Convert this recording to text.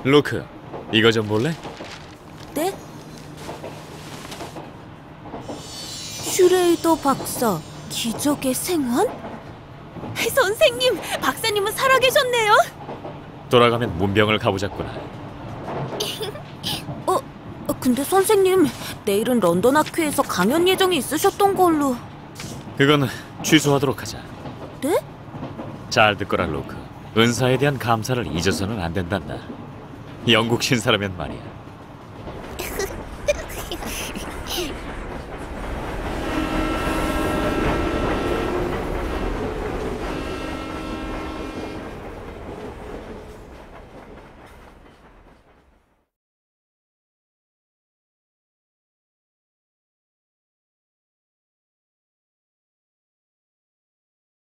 로크, 이거 좀 볼래? 네? 슈레이더 박사, 기적의 생환? 선생님, 박사님은 살아계셨네요. 돌아가면 문병을 가보자꾸나. 근데 선생님, 내일은 런던 학회에서 강연 예정이 있으셨던 걸로. 그건 취소하도록 하자. 네? 잘 듣거라, 로크. 은사에 대한 감사를 잊어서는 안 된단다. 영국 신사라면 말이야.